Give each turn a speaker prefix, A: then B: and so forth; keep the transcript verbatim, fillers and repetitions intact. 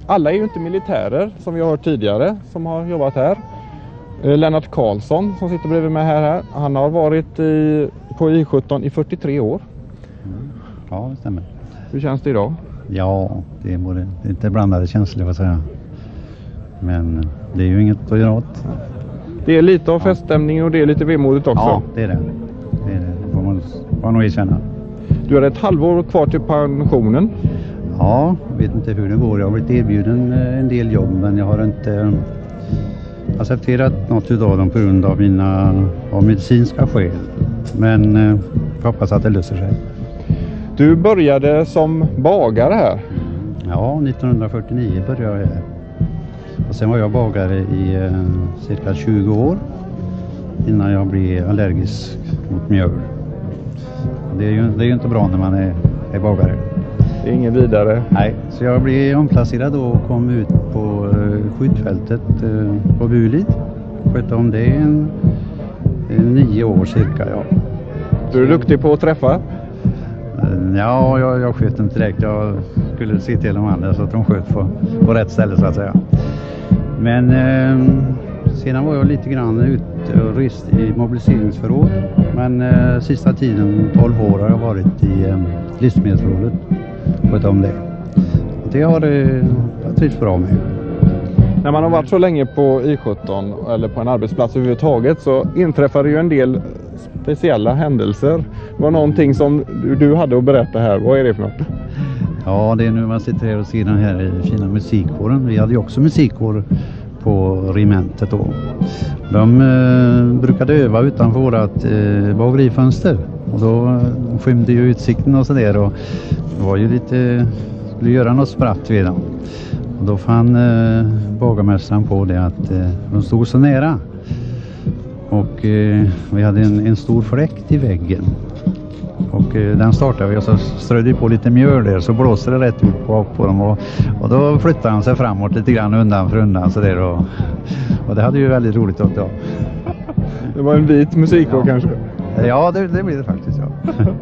A: alla är ju inte militärer som vi har hört tidigare som har jobbat här. Eh, Lennart Karlsson som sitter bredvid mig här, här. Han har varit i, på I sjutton i fyrtiotre år.
B: Mm. Ja, det stämmer.
A: Hur känns det idag?
B: Ja, det är både, inte blandade känslor, vad säga. Men det är ju inget att göra åt.
A: Det är lite av feststämning och det är lite vemodigt också.
B: Ja, det är det. Det är det. Det får man, får man nog erkänna.
A: Du har ett halvår kvar till pensionen.
B: Ja, jag vet inte hur det går. Jag har blivit erbjuden en del jobb, men jag har inte accepterat något utav dem på grund av mina av medicinska skäl. Men jag hoppas att det löser sig.
A: Du började som bagare här.
B: Ja, nittonhundrafyrtionio började jag här. Och sen var jag bagare i eh, cirka tjugo år innan jag blev allergisk mot mjöl. Det är ju, det är ju inte bra när man är, är bagare.
A: Det är ingen vidare.
B: Nej, så jag blev omplacerad och kom ut på eh, skjutfältet eh, på Bulid. Skötte om det en, en nio år cirka, ja.
A: Du är duktig på att träffa?
B: Ja, jag, jag sköt inte direkt. Jag skulle se till de andra så att de sköt på, på rätt ställe så att säga. Men eh, sedan var jag lite grann ute och rest i mobiliseringsförråd. Men eh, sista tiden, tolv år, har jag varit i eh, livsmedelsförrådet. Sköt om det. Och det har eh, jag trivts bra med.
A: När man har varit så länge på I sjutton eller på en arbetsplats överhuvudtaget så inträffar det ju en del speciella händelser. Det var någonting som du hade att berätta här. Vad är det för något?
B: Ja, det är nu man sitter här och ser den här fina musikkåren. Vi hade ju också musikkår på regementet då. De eh, brukade öva utanför vårat eh, bagerifönster. Och då skymde ju utsikten och sådär. Och det var ju lite, skulle göra något spratt vid dem. Och då fann eh, bagarmästaren på det att eh, de stod så nära. Och eh, vi hade en, en stor fläkt i väggen. Och eh, den startade vi och så strödde på lite mjöl där, så blåste det rätt ut på, på dem. Och, och då flyttade han sig framåt lite grann undan för undan. Så där, och, och det hade ju väldigt roligt åt det.
A: Det var en vit musikkår, ja. Kanske?
B: Ja, det, det blir det faktiskt, ja.